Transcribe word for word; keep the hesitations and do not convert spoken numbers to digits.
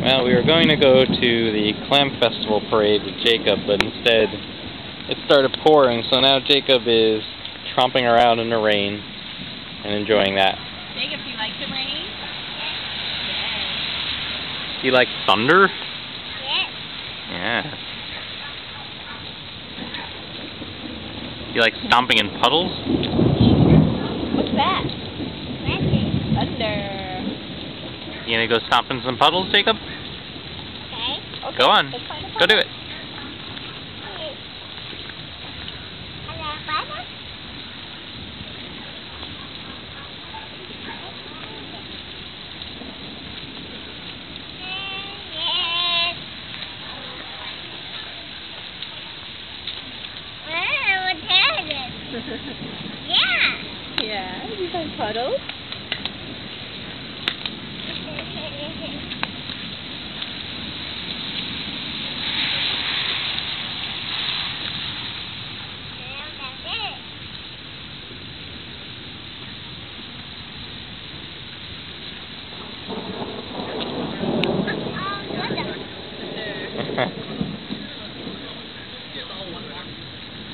Well, we were going to go to the Clam Festival parade with Jacob, but instead it started pouring, so now Jacob is tromping around in the rain and enjoying that. Jacob, do you like the rain? Do you like thunder? Yes. Yeah. Do you like stomping in puddles? What's that? Thunder. You gonna go stomp in some puddles, Jacob? Okay. Okay. Go on. Let's find a Go do puddle. it.